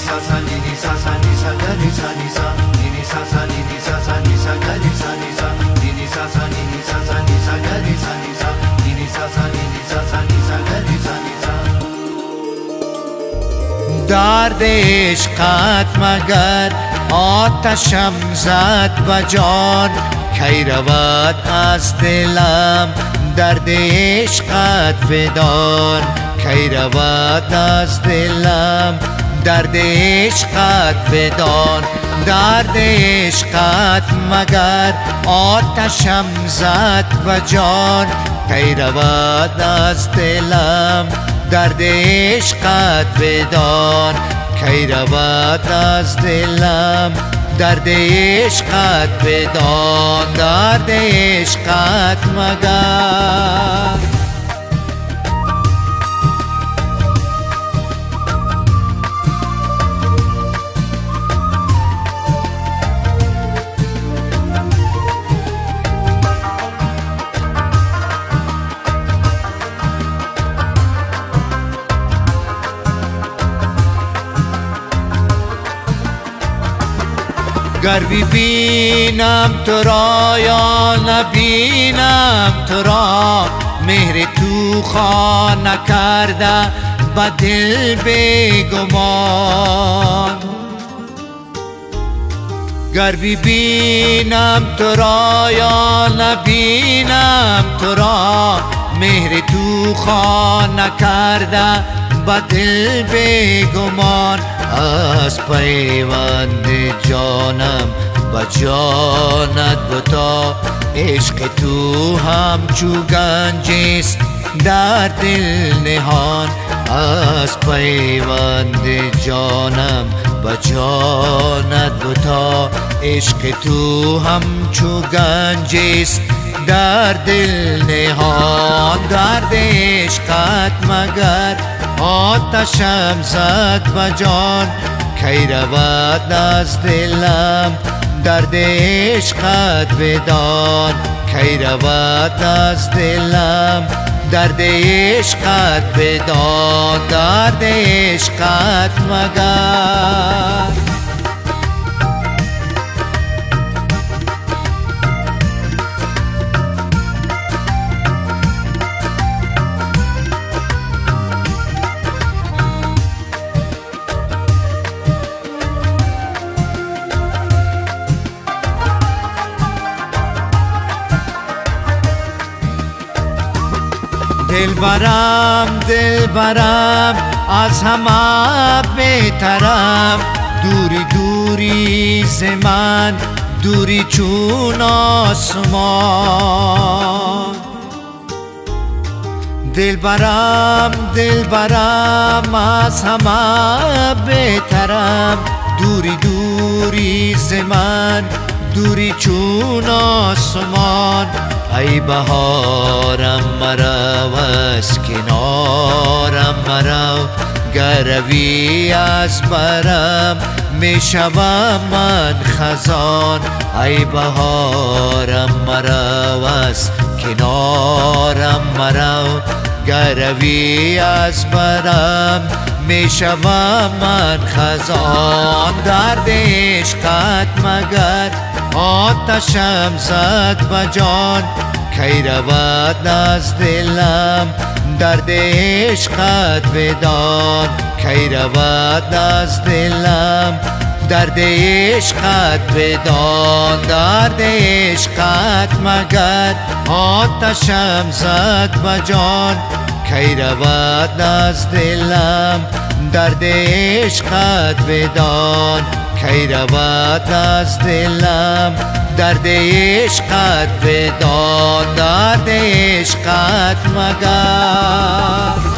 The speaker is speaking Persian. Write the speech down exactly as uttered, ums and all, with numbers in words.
sa sa ni ni sa sa ni sa ga ni sa ni sa ni ni sa sa ni ni sa sa ni sa ga ni sa ni sa ni ni sa sa ni ni sa sa ni sa ga ni sa ni sa ni ni sa sa ni ni sa sa ni sa ga ni sa ni sa. درد عشقت مگر آتشم زد و جان کی رود از دلم درد عشقت بدان کی رود از دلم درد عشقت بدان درد عشقت مگر آتشم زد و جان کی رود از دلم درد عشقت بدان کی رود از دلم درد عشقت بدان درد عشقت مگر گر ببینم تو را یا نبینم تو را مهر تو خواه نکرده به دل بگمان گر ببینم تو را یا نبینم تو را مهر تو خواه نکرده به دل بگمان از پیوند جانم به جانت بتا عشق تو همچو گنجست در دل نهان از پیوند جانم به جانت بتا عشق تو همچو گنجست در دل نهان درد عشقت مگر آتشم زد و جان کی رود از دلم درد عشقت بدان کی رود از دلم درد عشقت بدان درد عشقت مگر دلبرم دلبرم از همه بهترم دوری دوری ز من دوری چون آسمان دلبرم دلبرم از همه بهترم دوری دوری ز من دوری چون آسمان ای بهارم مرو از کنارم مرو گروی از برم می شوم من خزان ای بهارم مرو از کنارم مرو گروی از برم می شوم من خزان درد عشقت مگر آتشم زد و جان کی رود از دلم درد عشقت بدان کی رود از دلم درد عشقت بدان درد عشقت مگر آتشم زد و جان کی رود از دلم درد عشقت بدان کی رود از دلم درد عشقت بدان درد عشقت مگر